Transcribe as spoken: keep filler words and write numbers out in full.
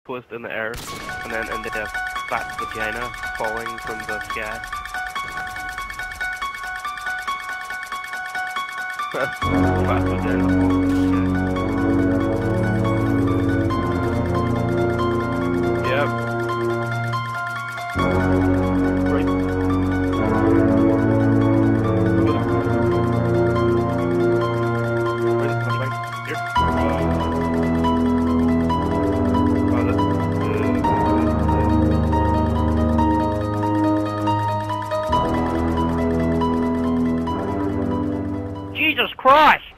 twist in the air, and then ended up fat vagina falling from the sky. Fat vagina falling from the sky. Yep. Right. Jesus Christ!